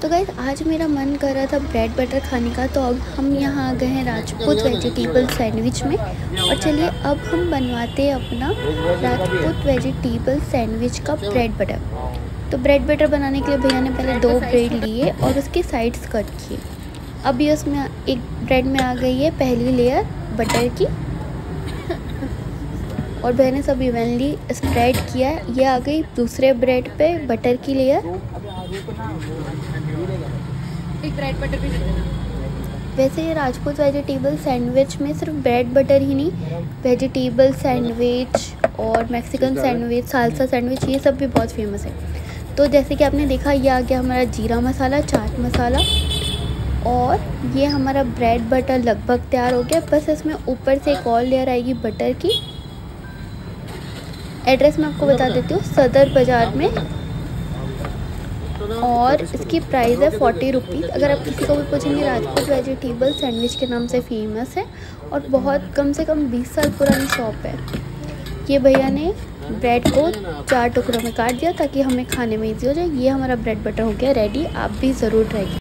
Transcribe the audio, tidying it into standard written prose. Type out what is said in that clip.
तो गाइस आज मेरा मन कर रहा था ब्रेड बटर खाने का, तो अब हम यहाँ आ गए हैं राजपूत वेजिटेबल सैंडविच में। और चलिए अब हम बनवाते हैं अपना राजपूत वेजिटेबल सैंडविच का ब्रेड बटर। तो ब्रेड बटर बनाने के लिए भैया ने पहले 2 ब्रेड लिए और उसके साइड्स कट किए। अब ये उसमें एक ब्रेड में आ गई है पहली लेयर बटर की और भैया ने सब इवनली स्प्रेड किया है। ये आ गई दूसरे ब्रेड पे बटर की लेयर। एक ब्रेड बटर भी दे देना। वैसे ये राजपूत वेजिटेबल सैंडविच में सिर्फ ब्रेड बटर ही नहीं, वेजिटेबल सैंडविच और मैक्सिकन सैंडविच, सालसा सैंडविच, ये सब भी बहुत फेमस है। तो जैसे कि आपने देखा, ये आ गया हमारा जीरा मसाला, चाट मसाला और ये हमारा ब्रेड बटर लगभग तैयार हो गया। बस इसमें ऊपर से एक और लेयर आएगी बटर की। एड्रेस मैं आपको बता देती हूँ, सदर बाज़ार में, और इसकी प्राइस है 40 रुपीज़। अगर आप किसी को भी पूछेंगे, राजपूत वेजिटेबल सैंडविच के नाम से फेमस है और बहुत कम से कम 20 साल पुरानी शॉप है। ये भैया ने ब्रेड को 4 टुकड़ों में काट दिया ताकि हमें खाने में ईजी हो जाए। ये हमारा ब्रेड बटर हो गया रेडी। आप भी ज़रूर ट्राई कीजिए।